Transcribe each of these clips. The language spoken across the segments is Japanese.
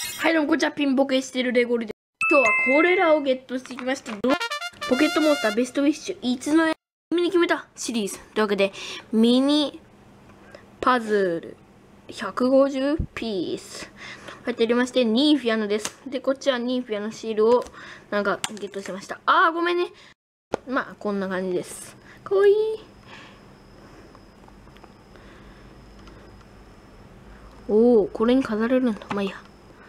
はい、どうもこんにちは、ピンボケしてるレゴリです。今日はこれらをゲットしてきました。ポケットモンスターベストウィッシュいつの夢に決めたシリーズというわけで、ミニパズル150ピース入っておりまして、ニーフィアのです。で、こっちはニーフィアのシールをなんかゲットしました。ごめんね。まあ、こんな感じです。かわいい。おー、これに飾れるんだ。まあいいや。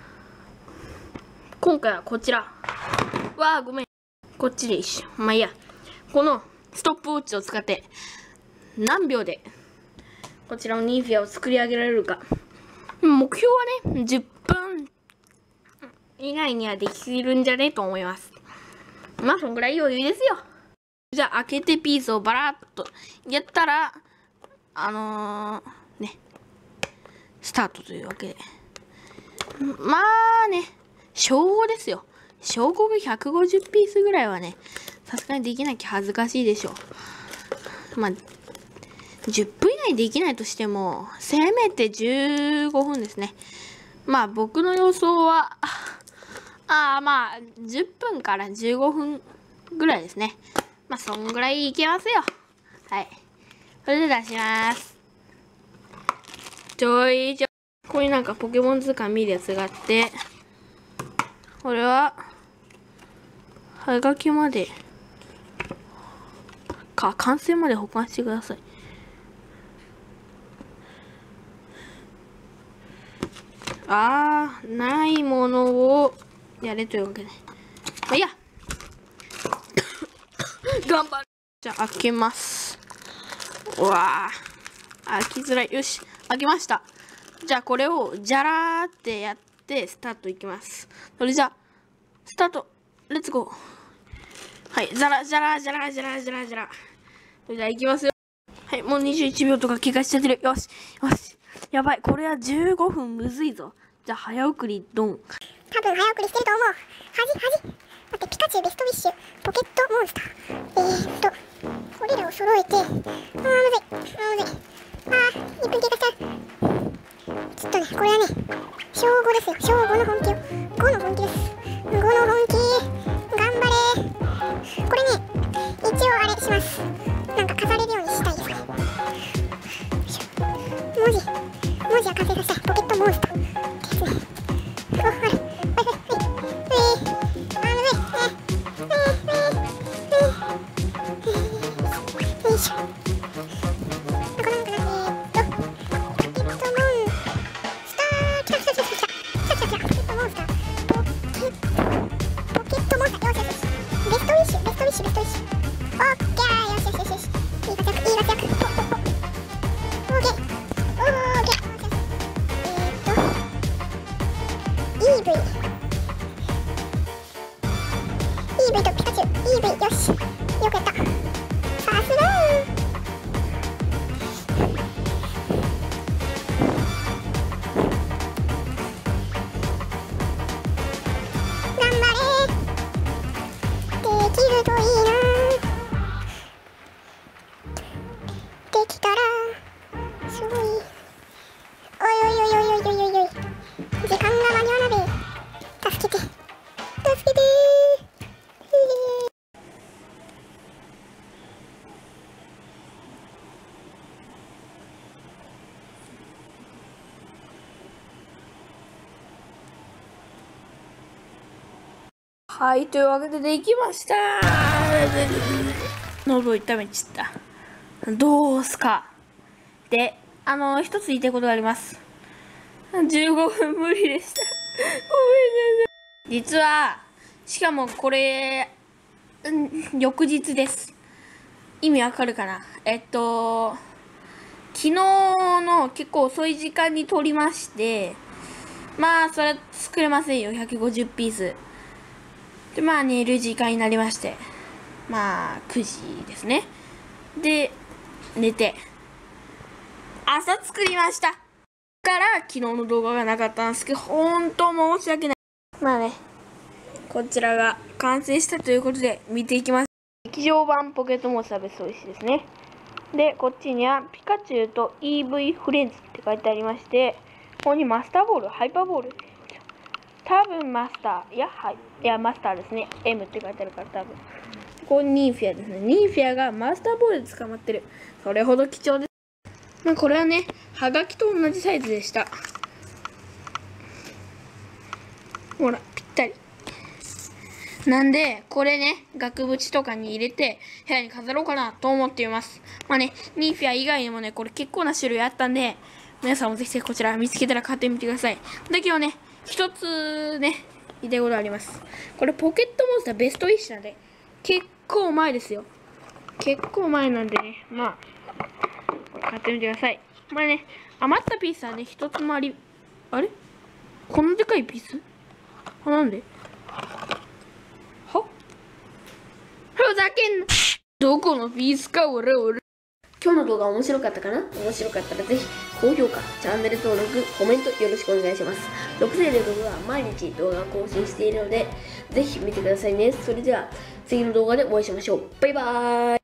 今回はこちら。ごめん。こっちで一緒。まあいいや。このストップウォッチを使って何秒でこちらのニーフィアを作り上げられるか。目標はね、10分以内にはできるんじゃねと思います。まあ、そんぐらい余裕ですよ。じゃあ、開けてピースをバラッとやったら、スタートというわけで。まあね、小5ですよ。小5が150ピースぐらいはね、さすがにできなきゃ恥ずかしいでしょう。まあ、10分以内できないとしても、せめて15分ですね。まあ、僕の予想は、まあ、10分から15分ぐらいですね。まあ、そんぐらいいけますよ。はい。それで出します。ここになんかポケモン図鑑見るやつがあって、これは、はがきまで、完成まで保管してください。ないものをやれというわけで。まあいいや。頑張る。じゃあ、開けます。開きづらい。よし、開けました。じゃあ、これを、じゃらーってやって、スタートいきます。それじゃあ、スタート。レッツゴー。はい、じゃら。それじゃあ、いきますよ。はい、もう21秒とか経過しちゃってる。よし。やばい。これは15分むずいぞ。じゃあ、早送りドン。 多分早送りしてると思う。待って、ピカチュウ、ベストウィッシュ、ポケットモンスター。これらを揃えて、むずい。1分経過しちゃう。ちょっとね、これはね、小5ですよ。小5の本気よ。5の本気です。5の本気。頑張れ。これね、一応あれします。なんか飾れるようにしたいですね。文字は完成させたい。ポケットモンスター。ですね。EV とピカチュウ EV よしよくやった。さすが頑張れ。できるといいな。できたらすごい。おい時間が間に合わないべ。助けてはい、というわけでできました。喉痛めちゃった。どうすか。で、一つ言いたいことがあります。15分無理でした。ごめんなさい。実は、しかもこれ、翌日です。意味わかるかな。昨日の結構遅い時間に撮りまして、まあ、それは作れませんよ。150ピース。で、まあ、寝る時間になりまして。まあ、9時ですね。で、寝て。朝作りました。から昨日の動画がなかったんですけど、本当申し訳ない。まあね、こちらが完成したということで見ていきます。劇場版ポケットモンスターベストウィッシュですね。で、こっちにはピカチュウと EV フレンズって書いてありまして、ここにマスターボール、ハイパーボール。 多分マスター。いや、マスターですね。M って書いてあるから多分。ここにニンフィアですね。ニンフィアがマスターボールで捕まってる。それほど貴重です。まあ、これはね、はがきと同じサイズでした。ほら、ぴったり。なんで、これね、額縁とかに入れて、部屋に飾ろうかなと思っています。まあね、ニンフィア以外にもね、これ結構な種類あったんで、皆さんもぜひこちら見つけたら買ってみてください。だけどね、一つね、言いたいことあります。これポケットモンスターベスト1なんで、結構前ですよ。結構前なんでね、まあ、買ってみてください。まあね、余ったピースはね、一つもあれこんなでかいピースなんでふざけんな。どこのピースか俺。今日の動画面白かったかな？面白かったらぜひ高評価、チャンネル登録、コメントよろしくお願いします。6歳で動画は毎日動画を更新しているのでぜひ見てくださいね。それでは次の動画でお会いしましょう。バイバーイ。